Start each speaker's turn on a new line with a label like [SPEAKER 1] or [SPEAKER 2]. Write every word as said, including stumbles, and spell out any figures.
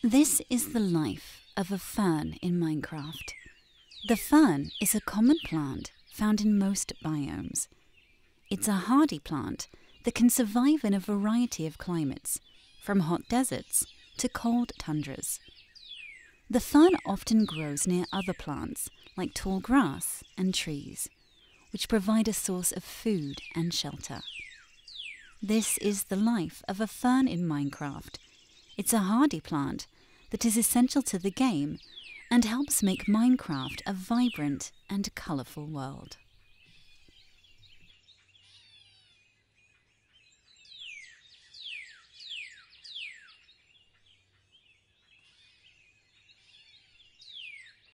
[SPEAKER 1] This is the life of a fern in Minecraft. The fern is a common plant found in most biomes. It's a hardy plant that can survive in a variety of climates, from hot deserts to cold tundras. The fern often grows near other plants like tall grass and trees, which provide a source of food and shelter. This is the life of a fern in Minecraft. It's a hardy plant that is essential to the game and helps make Minecraft a vibrant and colourful world.